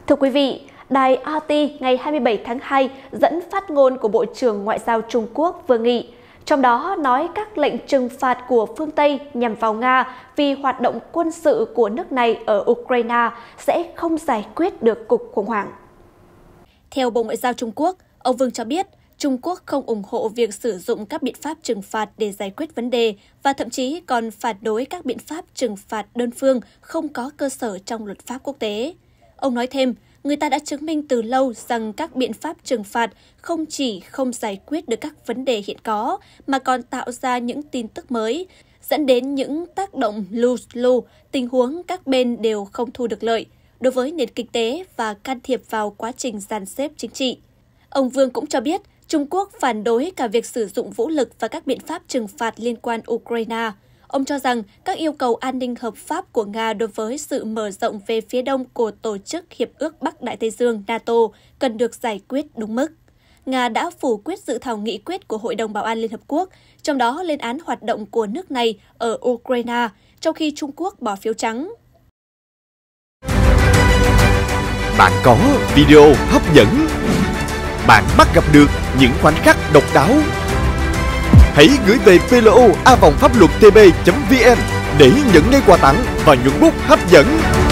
Thưa quý vị, đài RT ngày 27 tháng 2 dẫn phát ngôn của Bộ trưởng Ngoại giao Trung Quốc Vương Nghị, trong đó nói các lệnh trừng phạt của phương Tây nhằm vào Nga vì hoạt động quân sự của nước này ở Ukraine sẽ không giải quyết được cuộc khủng hoảng. Theo Bộ Ngoại giao Trung Quốc, ông Vương cho biết Trung Quốc không ủng hộ việc sử dụng các biện pháp trừng phạt để giải quyết vấn đề và thậm chí còn phản đối các biện pháp trừng phạt đơn phương không có cơ sở trong luật pháp quốc tế. Ông nói thêm, người ta đã chứng minh từ lâu rằng các biện pháp trừng phạt không chỉ không giải quyết được các vấn đề hiện có, mà còn tạo ra những tin tức mới, dẫn đến những tác động lose-lose, tình huống các bên đều không thu được lợi đối với nền kinh tế và can thiệp vào quá trình dàn xếp chính trị. Ông Vương cũng cho biết, Trung Quốc phản đối cả việc sử dụng vũ lực và các biện pháp trừng phạt liên quan Ukraine. Ông cho rằng các yêu cầu an ninh hợp pháp của Nga đối với sự mở rộng về phía đông của Tổ chức Hiệp ước Bắc Đại Tây Dương NATO cần được giải quyết đúng mức. Nga đã phủ quyết dự thảo nghị quyết của Hội đồng Bảo an Liên Hợp Quốc, trong đó lên án hoạt động của nước này ở Ukraine, trong khi Trung Quốc bỏ phiếu trắng. Bạn có video hấp dẫn. Bạn bắt gặp được những khoảnh khắc độc đáo. Hãy gửi về plo@phapluottv.vn để nhận ngay quà tặng và nhuận bút hấp dẫn.